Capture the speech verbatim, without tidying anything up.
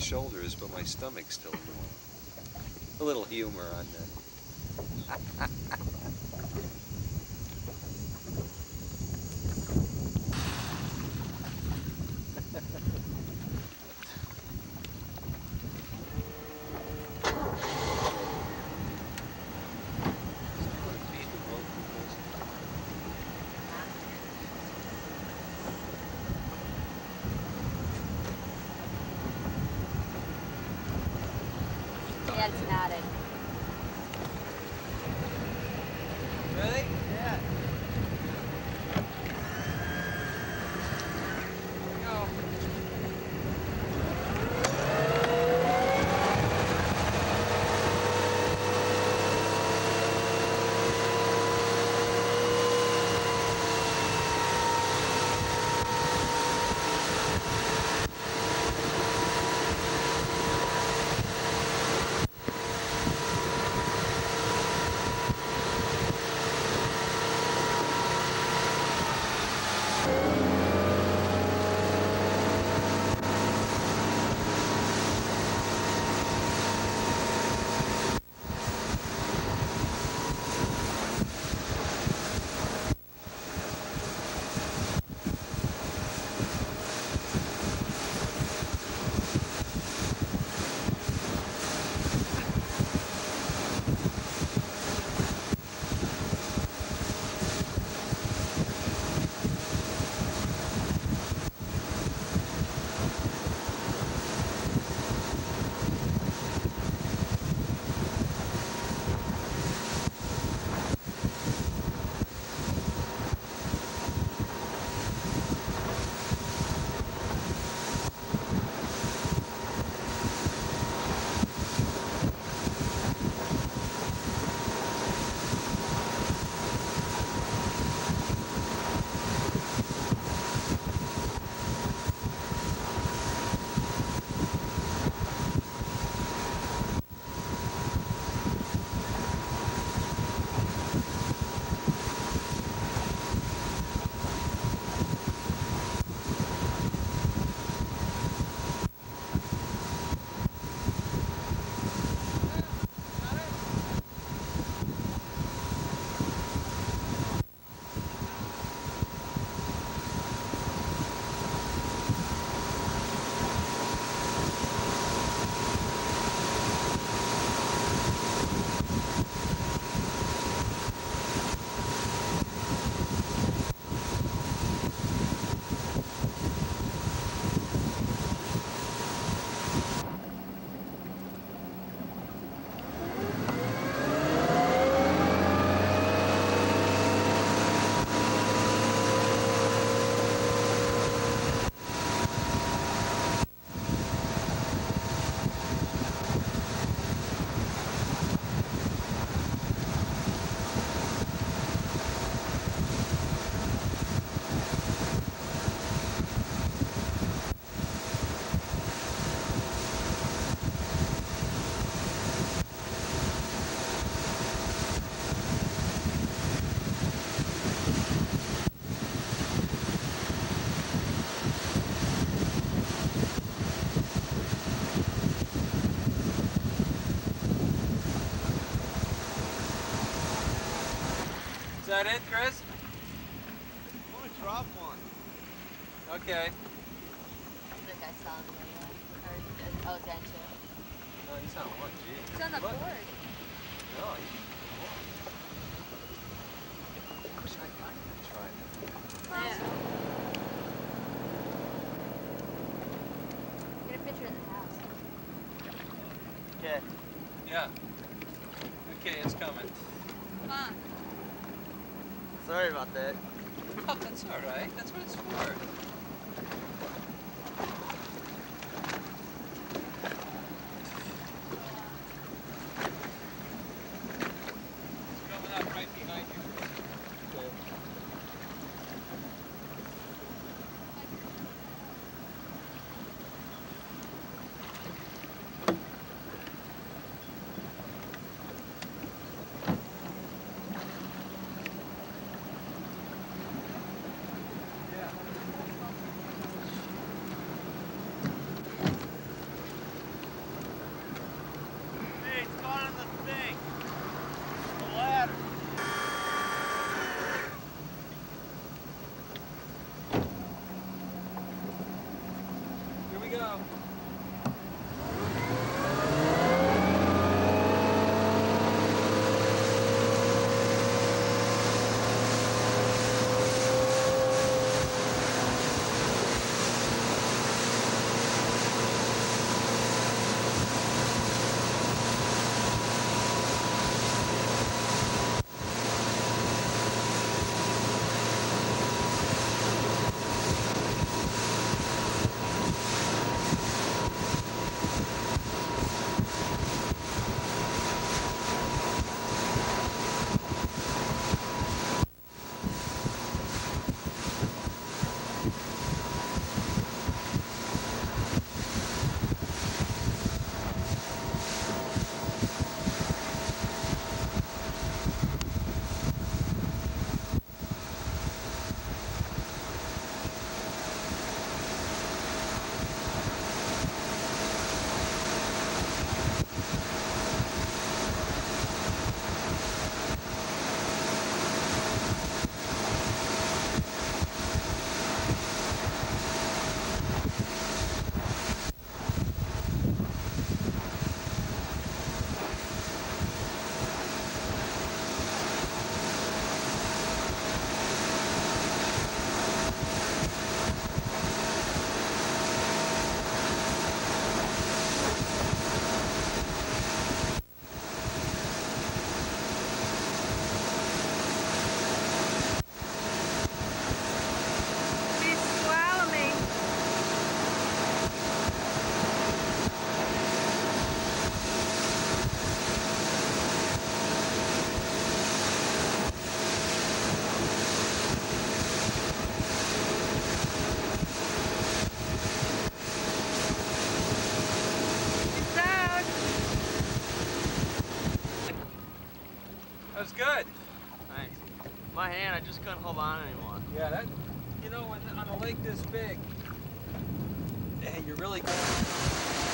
shoulders, but my stomach's still warm. A little humor on that. Yeah, it's knotted. Ready? Yeah. Go. Is that it, Chris? I'm gonna drop one. Okay. I think I saw him anyway. Or, oh, Dan too. No, he's on one, gee. He's on the Look. board. No, he's I wish I could try that. Yeah. Get a picture of the house. Okay. Yeah. Okay, it's coming. Come on. Sorry about that. Oh, that's all right. That's what it's for. It's coming up right behind you. Okay. Yeah. That was good. Thanks. My hand, I just couldn't hold on anymore. Yeah, that, you know, on, on a lake this big, and you're really good.